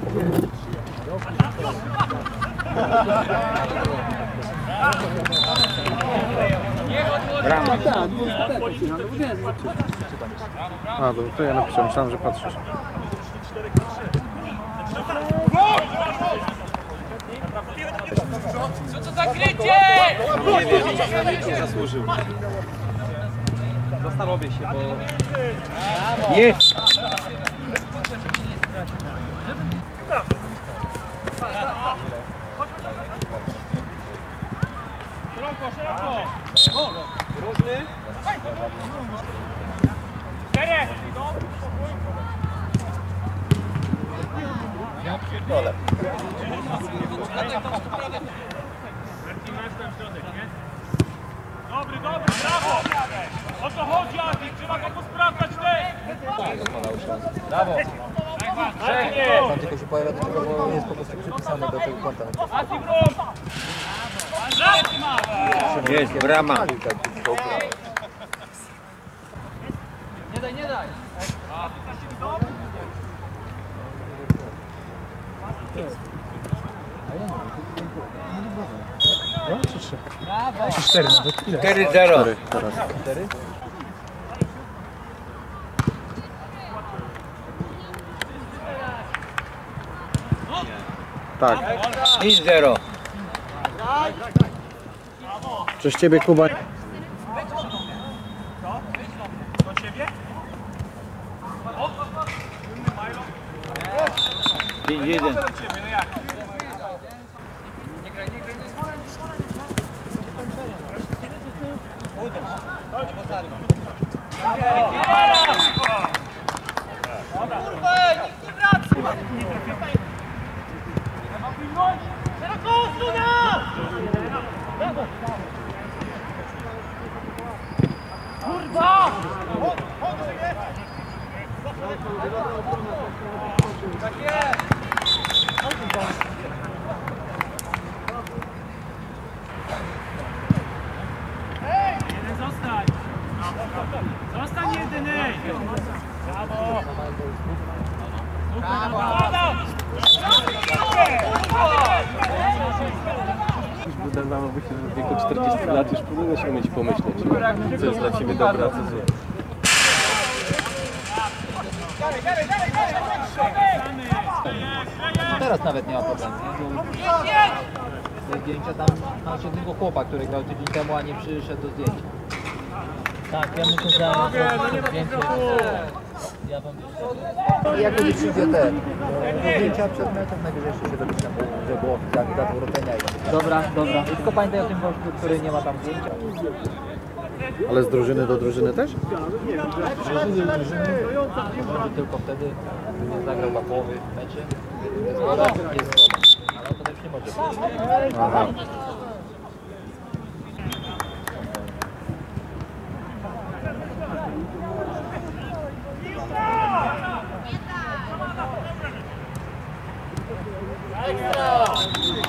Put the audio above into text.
Brama. A, to ja napisałem, myślałem, że patrzysz. Co to za krycie? Nie wiem, nie zasłużył. Zastanowię się, bo... Jest! Szeroko! Różny? Czterech! Ja pierdolę. Dobry, brawo! O to chodzi, Adi, trzeba go posprawdzać też! Brawo! Tam tylko się pojawia do tego, bo jest po prostu przypisane do tego konta. Adi, brum! Jest, brama. Nie daj! No, czy 3? Brawo! 4 nawet. Ile? 4-0. 4 teraz. 4? Tak. 5-0. Przez ciebie, Kuba. Do ciebie? 5-1. Kurwa! Tak jest! Jeden zostań! Zostań jedyny! Brawo! Brawo! Wydawałoby się, że w wieku 40 lat już powinieneś umieć pomyśleć, co jest dla ciebie dobre, a co złe. Teraz nawet nie ma problemu. Te zdjęcia tam masz jednego chłopa, który grał tydzień temu, a nie przyszedł do zdjęcia. Tak, ja myślę, że więcej. Ja wam jak będzie przyjdzie te zdjęcia przed meczem, najwyżej jeszcze się dopisze, żeby było oficjalnie data urodzenia. Dobra. I tylko pamiętaj o tym gościu, który nie ma tam zdjęcia. Ale z drużyny do drużyny też? Może tylko wtedy, gdy nie zagrał na połowy meczy. Jest zgoda? Jest zgoda. Ale on potem już nie może. Aha. Ekstra!